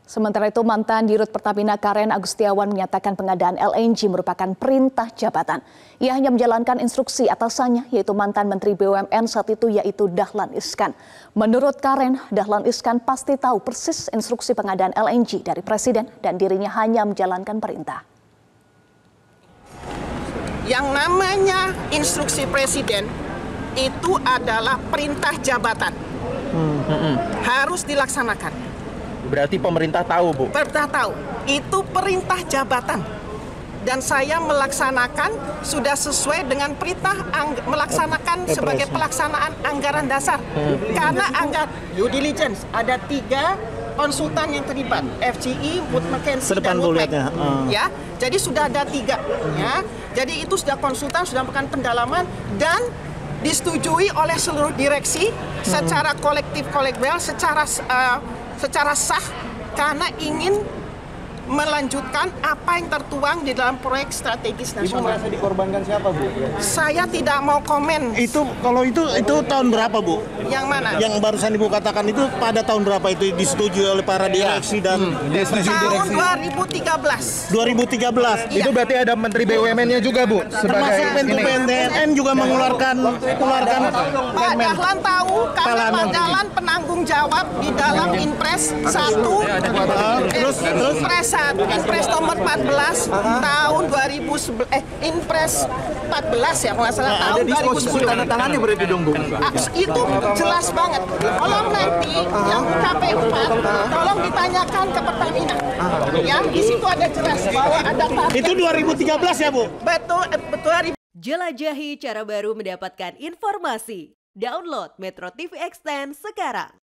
Sementara itu, mantan Dirut Pertamina Karen Agustiawan menyatakan pengadaan LNG merupakan perintah jabatan. Ia hanya menjalankan instruksi atasannya, yaitu mantan Menteri BUMN saat itu, yaitu Dahlan Iskan. Menurut Karen, Dahlan Iskan pasti tahu persis instruksi pengadaan LNG dari Presiden dan dirinya hanya menjalankan perintah. Yang namanya instruksi Presiden itu adalah perintah jabatan. Harus dilaksanakan. Berarti pemerintah tahu, Bu? Pemerintah tahu. Itu perintah jabatan. Dan saya melaksanakan sudah sesuai dengan perintah melaksanakan sebagai pelaksanaan anggaran dasar. Karena due diligence ada 3 konsultan yang terlibat, FGI, Wood Mackenzie, dan Woodmac. Ya, jadi sudah ada 3. Ya, jadi itu sudah konsultan, sudah melakukan pendalaman dan disetujui oleh seluruh direksi secara kolektif-kolegial, secara sah karena ingin melanjutkan apa yang tertuang di dalam proyek strategis nasional. Ibu merasa dikorbankan siapa, Bu? Saya tidak mau komen. Kalau itu tahun berapa, Bu? Yang mana? Yang barusan Ibu katakan itu pada tahun berapa itu disetujui oleh para direksi dan tahun 2013. 2013. Itu berarti ada Menteri BUMN-nya juga, Bu? Termasuk Menko BUMN juga mengeluarkan Pak Dahlan tahu karena Pak Dahlan penanggung jawab di dalam Inpres 1 Inpres nomor 14 tahun 2011 Inpres 14 ya kalau nggak salah tahun 2010. Tanda tangannya berarti dong, Bu? Itu jelas banget. Tolong nanti yang KPU tolong ditanyakan ke Pertamina. Ya, di situ ada jelas bahwa ada itu 2013 ya, Bu? Betul. Jelajahi cara baru mendapatkan informasi. Download Metro TV Extend sekarang.